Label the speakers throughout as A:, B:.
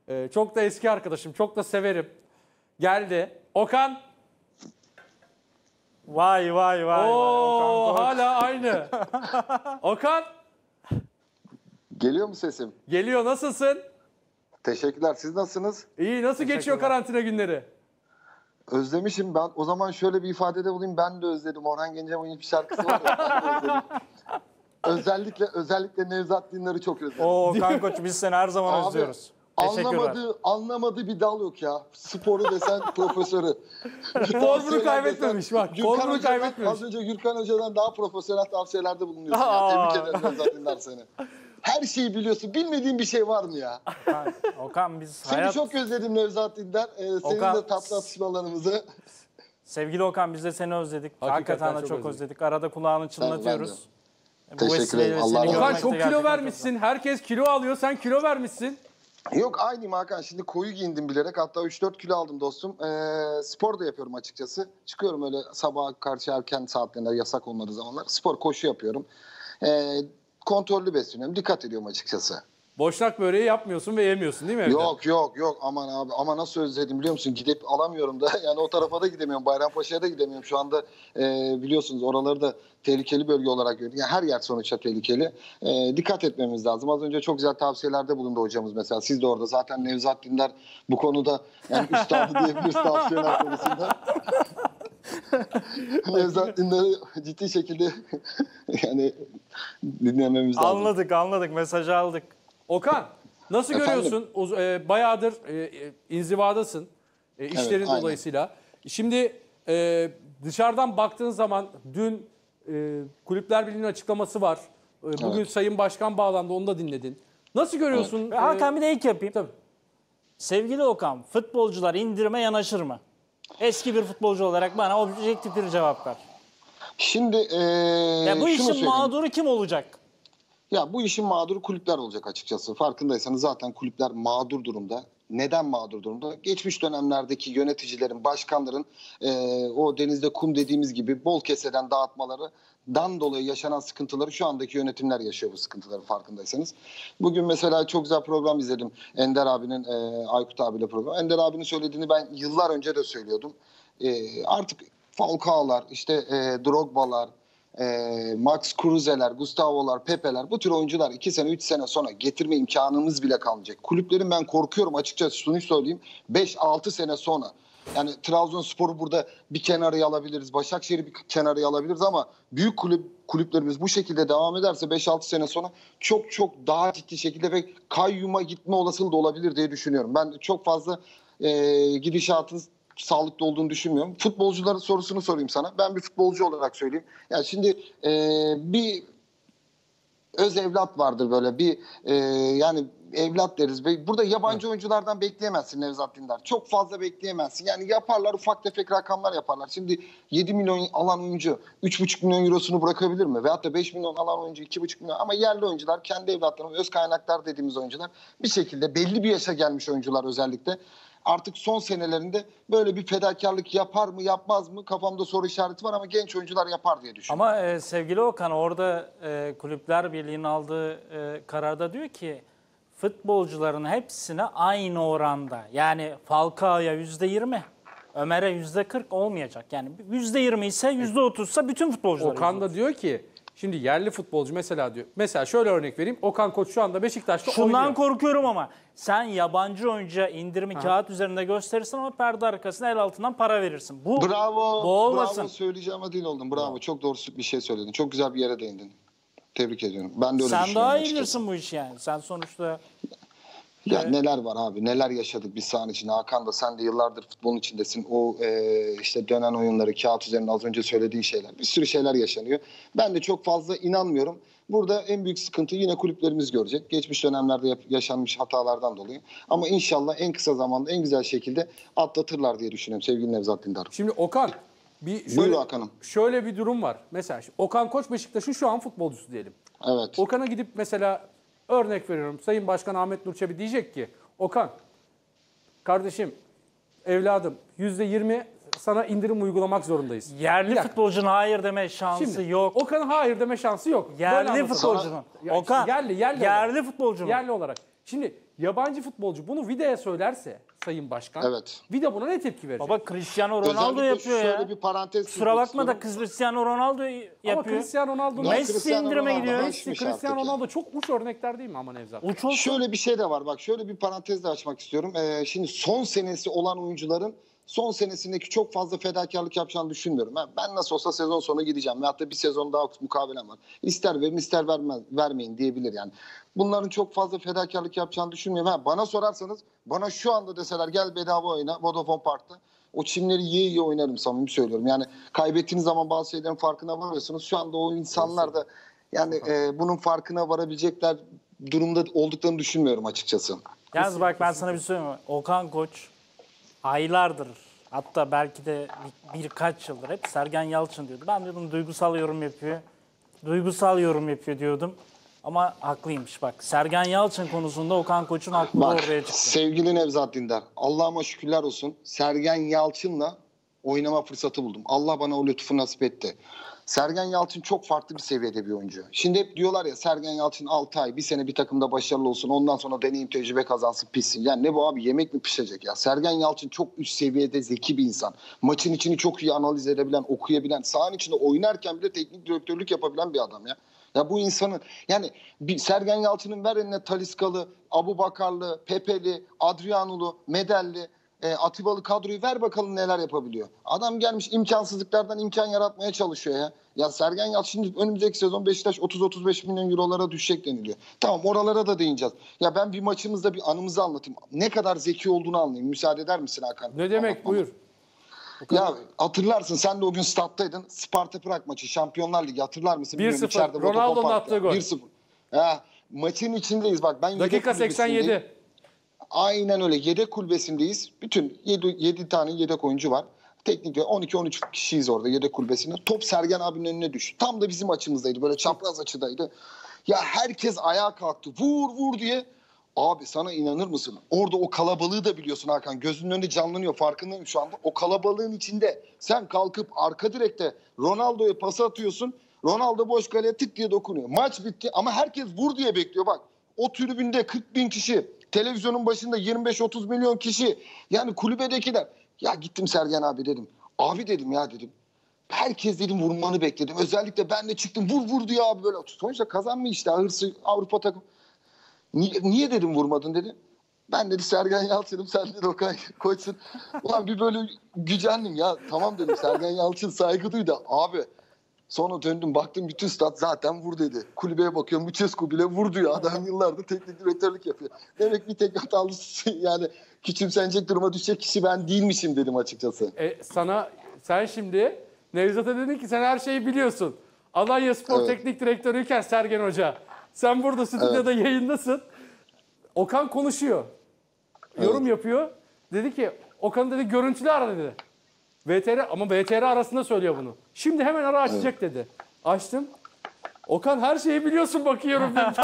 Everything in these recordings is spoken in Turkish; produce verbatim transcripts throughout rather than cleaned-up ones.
A: Ee, çok da eski arkadaşım, çok da severim. Geldi. Okan.
B: Vay vay vay.
A: Oo,
B: Okan
A: hala aynı. Okan.
C: Geliyor mu sesim?
A: Geliyor, nasılsın?
C: Teşekkürler. Siz nasılsınız?
A: İyi, nasıl geçiyor karantina günleri?
C: Özlemişim ben. O zaman şöyle bir ifadede bulayım. Ben de özledim. Orhan Gencebay'ın bir şarkısı var ya. Ben de özledim. Özellikle özellikle Nevzat Dindar'ı çok özledim.
B: Oo Okan Koç, biz seni her zaman
C: Abi,
B: özlüyoruz. Teşekkürler.
C: Anlamadığı, anlamadığı bir dal yok ya. Sporu desen profesörü.
A: Formunu kaybetmemiş bak.
C: Gürkan
A: Formunu
C: Hoca'dan,
A: kaybetmemiş.
C: Az önce Gürkan Hoca'dan daha profesyonel tavsiyelerde bulunuyorsun. Ya. Tebrik ederim Nevzat Dindar seni. Her şeyi biliyorsun. Bilmediğin bir şey var mı ya?
B: Okan, Okan biz
C: Seni
B: hayat...
C: çok özledim Nevzat Dindar. Ee, senin
B: Okan-
C: de tatlı atışmalarımızı.
B: Sevgili Okan, biz de seni özledik.
A: Hakikaten
B: Hakikaten, de
A: çok
B: çok
A: özledik.
B: özledik. Arada kulağını çınlatıyoruz. Bu
C: Teşekkür
B: vesileyle
C: ederim.
B: seni
C: Allah razı olsun.
A: Okan
B: görmek
A: çok
B: de
A: kilo
B: gerçekten
A: vermişsin. Herkes kilo alıyor. Sen kilo vermişsin.
C: Yok aynıyım Hakan. Şimdi koyu giyindim bilerek. Hatta üç dört kilo aldım dostum. Ee, spor da yapıyorum açıkçası. Çıkıyorum öyle sabaha karşı erken saatlerinde yasak olmadığı zamanlar. Spor, koşu yapıyorum. Ee, kontrollü besleniyorum. Dikkat ediyorum açıkçası.
A: Boşnak böreği yapmıyorsun ve yemiyorsun değil mi evde?
C: Yok yok yok aman abi ama nasıl özledim biliyor musun? Gidip alamıyorum da yani o tarafa da gidemiyorum. Bayrampaşa'ya da gidemiyorum. Şu anda e, biliyorsunuz oraları da tehlikeli bölge olarak görüyorum. Yani her yer sonuçta tehlikeli. E, dikkat etmemiz lazım. Az önce çok güzel tavsiyelerde bulundu hocamız mesela. Siz de orada zaten Nevzat Dindar bu konuda yani üstadı diyebiliriz tavsiyeler konusunda. Nevzat Dindar'ı ciddi şekilde yani dinlememiz lazım.
B: Anladık anladık, mesajı aldık.
A: Okan, nasıl
C: Efendim?
A: görüyorsun? Uz- e, bayağıdır e, e, inzivadasın e, işlerin
C: aynen.
A: dolayısıyla. Şimdi e, dışarıdan baktığın zaman dün e, Kulüpler Birliği'nin açıklaması var. E, bugün
C: Evet.
A: Sayın Başkan bağlandı, onu da dinledin. Nasıl görüyorsun?
B: Ve Hakan bir de ilk yapayım.
A: Tabii.
B: Sevgili Okan, futbolcular indirime yanaşır mı? Eski bir futbolcu olarak bana objektif bir cevap ver.
C: Şimdi e,
B: Ya bu
C: şunu
B: işin
C: söyleyeyim.
B: mağduru kim olacak?
C: Ya bu işin mağduru kulüpler olacak açıkçası. Farkındaysanız zaten kulüpler mağdur durumda. Neden mağdur durumda? Geçmiş dönemlerdeki yöneticilerin, başkanların e, o denizde kum dediğimiz gibi bol keseden dağıtmalarından dolayı yaşanan sıkıntıları şu andaki yönetimler yaşıyor, bu sıkıntıları farkındaysanız. Bugün mesela çok güzel program izledim. Ender abinin, e, Aykut abiyle program. Ender abinin söylediğini ben yıllar önce de söylüyordum. E, artık Falcao'lar, işte e, Drogba'lar, E, Max Kruse'ler, Gustavo'lar, Pepe'ler bu tür oyuncular iki sene üç sene sonra getirme imkanımız bile kalmayacak. Kulüplerin ben korkuyorum açıkçası şunu söyleyeyim beş altı sene sonra. Yani Trabzonspor'u burada bir kenarıya alabiliriz. Başakşehir'i bir kenarıya alabiliriz ama büyük kulüp kulüplerimiz bu şekilde devam ederse beş altı sene sonra çok çok daha ciddi şekilde ve kayyuma gitme olasılığı da olabilir diye düşünüyorum. Ben çok fazla e, gidişatın sağlıklı olduğunu düşünmüyorum. Futbolcuların sorusunu sorayım sana. Ben bir futbolcu olarak söyleyeyim. Yani şimdi e, bir öz evlat vardır böyle bir e, yani evlat deriz. Burada yabancı oyunculardan bekleyemezsin Nevzat Dindar. Çok fazla bekleyemezsin. Yani yaparlar, ufak tefek rakamlar yaparlar. Şimdi yedi milyon alan oyuncu üç buçuk milyon eurosunu bırakabilir mi? Veyahut da beş milyon alan oyuncu iki buçuk milyon. Ama yerli oyuncular, kendi evlatlarımız, öz kaynaklar dediğimiz oyuncular bir şekilde belli bir yaşa gelmiş oyuncular özellikle. Artık son senelerinde böyle bir fedakarlık yapar mı yapmaz mı kafamda soru işareti var ama genç oyuncular yapar diye düşünüyorum.
B: Ama e, sevgili Okan, orada e, Kulüpler Birliği'nin aldığı e, kararda diyor ki futbolcuların hepsine aynı oranda, yani Falcao'ya yüzde yirmi, Ömer'e yüzde kırk olmayacak. Yani yüzde yirmi ise yüzde otuzsa bütün futbolcular.
A: Okan da diyor ki şimdi yerli futbolcu mesela diyor. Mesela şöyle örnek vereyim. Okan Koç şu anda Beşiktaş'ta
B: Şundan
A: oynuyor.
B: korkuyorum ama sen yabancı oyuncuya indirimi kağıt üzerinde gösterirsin ama perde arkasına el altından para verirsin. Bu,
C: Bravo,
B: bu olmasın.
C: bravo söyleyeceğim değil oldum. Bravo, bravo, çok doğru bir şey söyledin. Çok güzel bir yere değindin. Tebrik ediyorum. Ben de öyle
B: Sen
C: düşünüyorum.
B: daha iyi
C: açıkçası.
B: bilirsin bu işi yani. Sen sonuçta...
C: Ya
B: Evet.
C: neler var abi, neler yaşadık biz sahanın içinde. Hakan da sen de yıllardır futbolun içindesin. O e, işte dönen oyunları, kağıt üzerinde az önce söylediğin şeyler. Bir sürü şeyler yaşanıyor. Ben de çok fazla inanmıyorum. Burada en büyük sıkıntı yine kulüplerimiz görecek. Geçmiş dönemlerde yaşanmış hatalardan dolayı. Ama inşallah en kısa zamanda en güzel şekilde atlatırlar diye düşünüyorum sevgili Nevzat Dindar.
A: Şimdi Okan bir şöyle,
C: Buyur Hakan'ım.
A: şöyle bir durum var. Mesela Okan Koç Beşiktaş'ın şu an futbolcusu diyelim.
C: Evet.
A: Okan'a gidip mesela örnek veriyorum. Sayın Başkan Ahmet Nur Çebi diyecek ki Okan kardeşim, evladım yüzde yirmi sana indirim uygulamak zorundayız.
B: Yerli futbolcunun hayır deme şansı
A: Şimdi,
B: yok.
A: Okan'ın hayır deme şansı yok. Böyle
B: Yerli
A: anlatalım.
B: futbolcunun.
A: Ya,
B: Okan,
A: yerli, yerli
B: yerli
A: olarak.
B: futbolcunun.
A: Yerli olarak. Şimdi yabancı futbolcu bunu Vida'ya söylerse Sayın Başkan,
C: Evet.
A: Vida buna ne tepki verecek?
B: Baba Cristiano Ronaldo
C: Özellikle
B: yapıyor
C: şöyle
B: ya.
C: bir parantez
B: Kusura
C: çizmek
B: bakma da
C: istiyorum.
B: Cristiano Ronaldo yapıyor.
A: Ama Cristiano Ronaldo'nun
C: Ya
B: Messi
C: Cristiano
B: indirime
C: Ronaldo
B: gidiyor.
A: Messi,
C: aşmış
A: Cristiano
C: artık ya.
A: Ronaldo çok uç örnekler değil mi ama Nevzat?
B: Uç olsun.
C: Şöyle bir şey de var bak, şöyle bir parantez de açmak istiyorum. Ee, şimdi son senesi olan oyuncuların son senesindeki çok fazla fedakarlık yapacağını düşünmüyorum. Ben, ben nasıl olsa sezon sonu gideceğim ve hatta bir sezon daha mukavelem var. İster verin ister vermez, vermeyin diyebilir yani. Bunların çok fazla fedakarlık yapacağını düşünmüyorum. Ha, bana sorarsanız, bana şu anda deseler gel bedava oyna Vodafone Park'ta, o çimleri yiye yiye oynarım, samimi söylüyorum. Yani kaybettiğiniz zaman bazı şeylerin farkına varıyorsunuz. Şu anda o insanlar da yani e, bunun farkına varabilecekler durumda olduklarını düşünmüyorum açıkçası.
B: Yalnız bak ben sana bir şey söyleyeyim mi? Okan Koç aylardır, hatta belki de bir, birkaç yıldır hep Sergen Yalçın diyordu. Ben diyordum duygusal yorum yapıyor. Duygusal yorum yapıyor diyordum. Ama haklıymış bak. Sergen Yalçın konusunda Okan Koç'un haklı
C: Bak
B: ortaya çıktı.
C: sevgili Nevzat Dindar, Allah'ıma şükürler olsun, Sergen Yalçın'la oynama fırsatı buldum. Allah bana o lütfu nasip etti. Sergen Yalçın çok farklı bir seviyede bir oyuncu. Şimdi hep diyorlar ya, Sergen Yalçın altı ay, bir sene bir takımda başarılı olsun, ondan sonra deneyim tecrübe kazansın, pişsin. Yani ne bu abi, yemek mi pişecek ya? Sergen Yalçın çok üst seviyede zeki bir insan. Maçın içini çok iyi analiz edebilen, okuyabilen, sahanın içinde oynarken bile teknik direktörlük yapabilen bir adam ya. Ya bu insanın yani bir Sergen Yalçın'ın ver eline Taliscalı, Abubakarlı, Pepeli, Adrianulu, Medelli, e, Atibalı kadroyu ver bakalım neler yapabiliyor. Adam gelmiş imkansızlıklardan imkan yaratmaya çalışıyor ya. Ya Sergen Yalçın şimdi önümüzdeki sezon Beşiktaş otuz otuz beş milyon eurolara düşecek deniliyor. Tamam, oralara da değineceğiz. Ya ben bir maçımızda bir anımızı anlatayım. Ne kadar zeki olduğunu anlayayım. Müsaade eder misin Hakan?
A: Ne demek,
C: Anlatmama.
A: buyur.
C: Ya hatırlarsın, sen de o gün stat'taydın. Sparta Prag maçı, Şampiyonlar Ligi, hatırlar mısın?
A: bir
C: Bilmiyorum,
A: sıfır.
C: içeride Vodafone
A: Ronaldo'nun
C: Park'ta.
A: attığı gol.
C: bir sıfır. Ha, maçın içindeyiz bak. Ben yedek
A: Dakika seksen yedi.
C: kulübesindeyim. Aynen öyle. Yedek kulübesindeyiz. Bütün yedi tane yedek oyuncu var. Teknikte on iki on üç kişiyiz orada yedek kulübesinde. Top Sergen abinin önüne düştü. Tam da bizim açımızdaydı. Böyle çapraz açıdaydı. Ya herkes ayağa kalktı. Vur vur diye. Abi sana inanır mısın? Orada o kalabalığı da biliyorsun Hakan. Gözünün önünde canlanıyor. Farkındayım şu anda. O kalabalığın içinde sen kalkıp arka direkte Ronaldo'ya pas atıyorsun. Ronaldo boş kaleye tık diye dokunuyor. Maç bitti ama herkes vur diye bekliyor bak. O tribünde kırk bin kişi, televizyonun başında yirmi beş otuz milyon kişi. Yani kulübedekiler. Ya gittim Sergen abi dedim. Abi dedim ya dedim. Herkes dedim vurmanı bekledim. Özellikle ben de çıktım vur vur diyor abi böyle. Sonuçta kazanmıyor işte, hırsı Avrupa takım. Niye, niye dedim vurmadın dedi. Ben dedi Sergen Yalçın'ım, sen dedi Okan Koç'sun. Ulan bir böyle gücendim ya. Tamam dedim, Sergen Yalçın saygı duydu. Abi sonra döndüm baktım bütün stat zaten vur dedi. Kulübeye bakıyorum Lucescu bile vur diyor. Adam yıllardır teknik direktörlük yapıyor. Demek bir tek hatalı yani küçümsenecek duruma düşecek kişi ben değilmişim dedim açıkçası.
A: E, sana sen şimdi Nevzat'a dedin ki sen her şeyi biliyorsun. Alanya Spor
C: Evet.
A: Teknik Direktörüyken Sergen Hoca. Sen burada stüdyoda yayındasın. Okan konuşuyor. Yorum yapıyor. Dedi ki Okan dedi görüntülü ara dedi. V T R ama V T R arasında söylüyor bunu. Şimdi hemen ara açacak dedi. Açtım. Okan her şeyi biliyorsun bakıyorum dedi.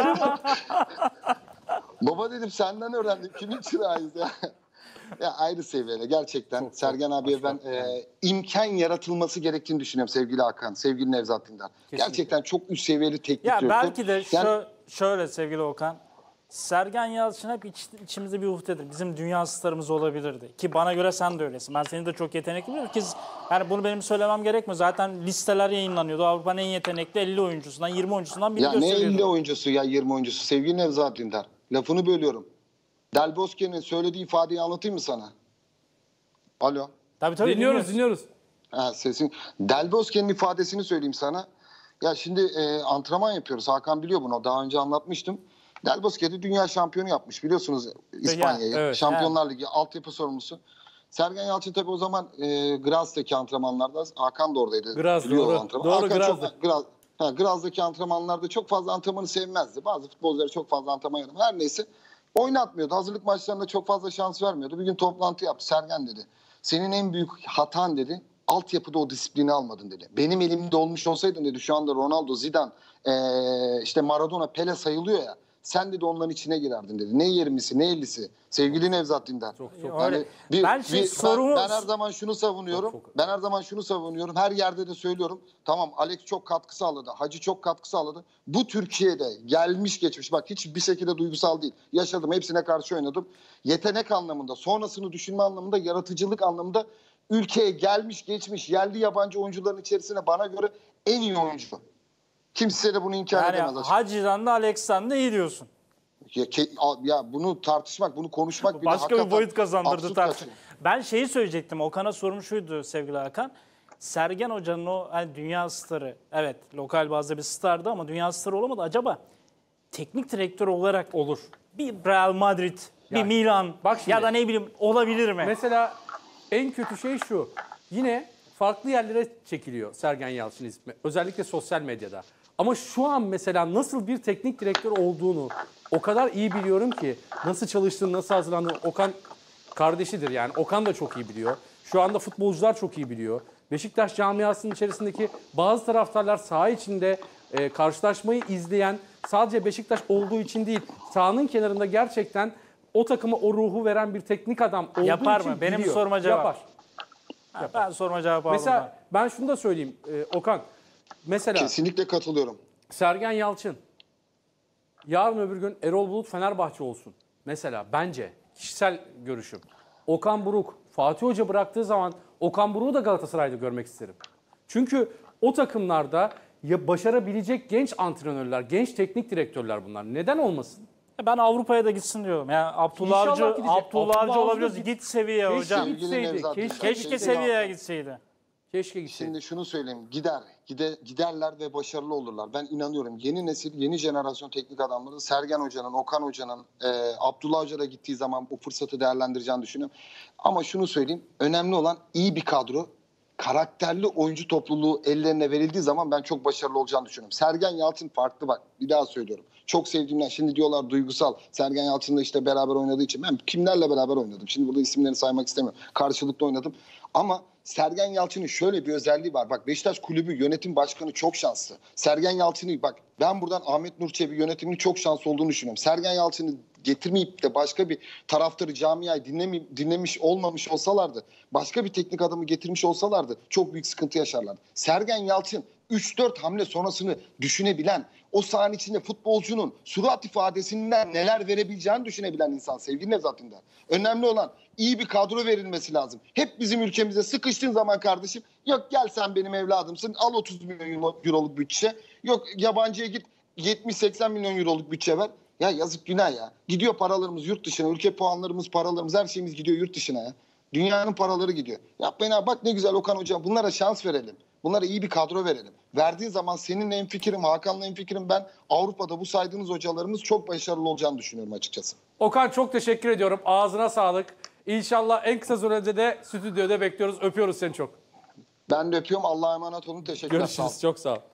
C: Baba dedim senden öğrendim. Kimin çırağıyız ya? Ya ayrı seviyede gerçekten.
A: Çok, çok
C: Sergen abiye ben
A: başka.
C: e, imkan yaratılması gerektiğini düşünüyorum sevgili Hakan, sevgili Nevzat Dindar. Gerçekten çok üst seviyeli teknik
B: Ya
C: direktör.
B: belki de
C: Yani-
B: şö- şöyle sevgili Okan. Sergen Yalçın hep iç, içimizde bir uhdedir. Bizim dünya starımız olabilirdi. Ki bana göre sen de öylesin. Ben seni de çok yetenekli biliyorum ki yani bunu benim söylemem gerekmiyor. Zaten listeler yayınlanıyordu. Avrupa'nın en yetenekli elli oyuncusundan yirmi oyuncusundan biri
C: Ya ne
B: gösteriyordu.
C: elli oyuncusu ya yirmi oyuncusu sevgili Nevzat Dindar. Lafını bölüyorum. Del Bosque'nin söylediği ifadeyi anlatayım mı sana? Alo.
B: Tabii tabii
A: dinliyoruz dinliyoruz.
C: Ha, sesin. Del Bosque'nin ifadesini söyleyeyim sana. Ya şimdi e, antrenman yapıyoruz. Hakan biliyor bunu. Daha önce anlatmıştım. Del Bosque'de dünya şampiyonu yapmış. Biliyorsunuz İspanya'yı.
A: evet,
C: Şampiyonlar Ligi altyapı sorumlusu. Sergen Yalçın tabii o zaman e, Graz'daki antrenmanlarda, Hakan da oradaydı.
A: Graz,
C: Biliyor
A: doğru.
C: o antrenmanı.
A: Doğru,
C: Hakan
A: Graz'da.
C: çok, Graz, ha, Graz'daki antrenmanlarda çok fazla antrenmanı sevmezdi. Bazı futbolcuları çok fazla antrenman yapmadı. Her neyse oynatmıyordu. Hazırlık maçlarında çok fazla şans vermiyordu. Bir gün toplantı yaptı. Sergen dedi. Senin en büyük hatan dedi. Altyapıda o disiplini almadın dedi. Benim elimde olmuş olsaydın dedi. Şu anda Ronaldo, Zidane, ee, işte Maradona, Pele sayılıyor ya. Sen dedi onların içine girerdin dedi. Ne yirmisi ne ellisi. Sevgili Nevzat Dindar.
A: Çok çok.
B: Öyle. Ben şey sorumu-
C: ben her zaman şunu savunuyorum.
A: Çok, çok.
C: Ben her zaman şunu savunuyorum. Her yerde de söylüyorum. Tamam Alex çok katkı sağladı. Hacı çok katkı sağladı. Bu Türkiye'de gelmiş geçmiş. Bak hiçbir şekilde duygusal değil. Yaşadım. Hepsine karşı oynadım. Yetenek anlamında, sonrasını düşünme anlamında, yaratıcılık anlamında ülkeye gelmiş geçmiş yerli yabancı oyuncuların içerisine bana göre en iyi oyuncu. Kimse de bunu inkar
B: Yani
C: edemez. açıkçası.
B: Hacı'dan da Alex'ten de iyi diyorsun.
C: Ya, ke- a- ya bunu tartışmak, bunu konuşmak bile
B: Başka bir
C: hakikaten
B: boyut kazandırdı
C: absürt
B: tartışma.
C: kaçıyor.
B: Ben şeyi söyleyecektim. Okan'a sorum şuydu sevgili Hakan. Sergen Hoca'nın o hani dünya starı, evet lokal bazda bir stardı ama dünya starı olamadı. Acaba teknik direktör olarak
A: Olur.
B: bir Real Madrid, bir
A: Yani,
B: Milan
A: bak şimdi.
B: ya da ne bileyim olabilir mi?
A: Mesela en kötü şey şu. Yine farklı yerlere çekiliyor Sergen Yalçın ismi. Özellikle sosyal medyada. Ama şu an mesela nasıl bir teknik direktör olduğunu o kadar iyi biliyorum ki, nasıl çalıştığını, nasıl hazırlandığını. Okan kardeşidir yani. Okan da çok iyi biliyor. Şu anda futbolcular çok iyi biliyor. Beşiktaş camiasının içerisindeki bazı taraftarlar saha içinde e, karşılaşmayı izleyen, sadece Beşiktaş olduğu için değil, sahanın kenarında gerçekten o takıma o ruhu veren bir teknik adam olduğu
B: Yapar
A: için
B: mı? Benim
A: biliyor.
B: soruma cevap.
A: Yapar.
B: Ha, ben sorma cevap aldım.
A: Mesela ben şunu da söyleyeyim e, Okan. Mesela
C: Kesinlikle katılıyorum.
A: Sergen Yalçın yarın öbür gün Erol Bulut Fenerbahçe olsun. Mesela bence kişisel görüşüm. Okan Buruk Fatih Hoca bıraktığı zaman Okan Buruk'u da Galatasaray'da görmek isterim. Çünkü o takımlarda ya başarabilecek genç antrenörler, genç teknik direktörler bunlar. Neden olmasın?
B: Ben Avrupa'ya da gitsin diyorum. Yani Abdullah
A: İnşallah
B: Avcı,
A: gidecek.
B: Abdullah Avcı
A: Abdullah
B: olabilir.
A: Avcı
B: Git seviye
A: Keşke
B: hocam.
C: Sevgili
A: gitseydi.
C: Nevzat,
A: Keşke,
B: Keşke
C: Keşke
B: seviyeye gitseydi.
A: keşke gitseydi.
C: Şimdi şunu söyleyeyim. Gider. Gide, giderler ve başarılı olurlar. Ben inanıyorum. Yeni nesil, yeni jenerasyon teknik adamları Sergen Hoca'nın, Okan Hoca'nın, e, Abdullah Hoca da gittiği zaman bu fırsatı değerlendireceğini düşünüyorum. Ama şunu söyleyeyim. Önemli olan iyi bir kadro, karakterli oyuncu topluluğu ellerine verildiği zaman ben çok başarılı olacağını düşünüyorum. Sergen Yalçın farklı bak. Bir daha söylüyorum. Çok sevdiğimden şimdi diyorlar duygusal. Sergen Yalçın'la işte beraber oynadığı için. Ben kimlerle beraber oynadım? Şimdi burada isimlerini saymak istemiyorum. Karşılıklı oynadım. Ama Sergen Yalçın'ın şöyle bir özelliği var. Bak Beşiktaş Kulübü yönetim başkanı çok şanslı. Sergen Yalçın'ı bak ben buradan Ahmet Nur Çebi yönetiminin çok şanslı olduğunu düşünüyorum. Sergen Yalçın'ı getirmeyip de başka bir taraftarı camiayı dinlemi, dinlemiş olmamış olsalardı, başka bir teknik adamı getirmiş olsalardı çok büyük sıkıntı yaşarlardı. Sergen Yalçın üç dört hamle sonrasını düşünebilen, o sahanın içinde futbolcunun surat ifadesinden neler verebileceğini düşünebilen insan sevgili Nevzat Dindar. Önemli olan iyi bir kadro verilmesi lazım. Hep bizim ülkemize sıkıştığın zaman kardeşim yok gel sen benim evladımsın al otuz milyon euroluk bütçe. Yok yabancıya git yetmiş seksen milyon euroluk bütçe ver. Ya yazık günah ya. Gidiyor paralarımız yurt dışına, ülke puanlarımız, paralarımız her şeyimiz gidiyor yurt dışına ya. Dünyanın paraları gidiyor. Yapmayın abi bak ne güzel Okan Hocam bunlara şans verelim. Bunlara iyi bir kadro verelim. Verdiğin zaman seninle en fikrim, Hakan'la en fikrim ben Avrupa'da bu saydığınız hocalarımız çok başarılı olacağını düşünüyorum açıkçası.
A: Okan çok teşekkür ediyorum. Ağzına sağlık. İnşallah en kısa sürede de stüdyoda bekliyoruz. Öpüyoruz seni çok.
C: Ben de öpüyorum. Allah'a emanet olun. Teşekkürler. Sağ olun.
A: Görüşürüz. Çok sağ ol.